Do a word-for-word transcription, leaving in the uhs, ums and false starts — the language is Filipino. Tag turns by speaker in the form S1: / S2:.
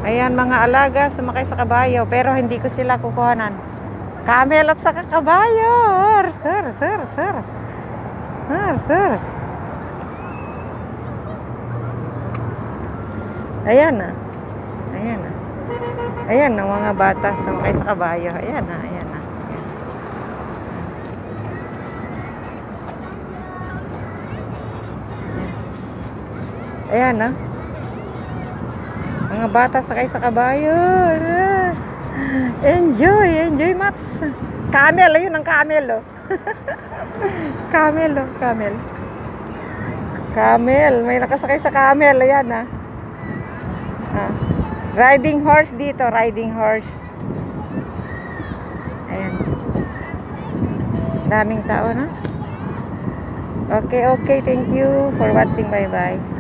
S1: Ayan, mga alaga, sumakay sa kabayo. Pero hindi ko sila kukuhanan. Camel at saka kabayo. Hors, hors, hors, hors. Hors, hors. Ayan na. Ayan na. Ayan ang mga bata sumakay sa kabayo. Ayan na, ayan na. Ayan na. Mga bata sakay sa kabayo. Enjoy, enjoy Mats. Camel, ayun ang camel oh. Camel oh, camel. Camel, may nakasakay sa camel, ayan ah. ah. Riding horse dito, riding horse. Ayan. Daming tao na. Okay, okay, thank you for watching, bye bye.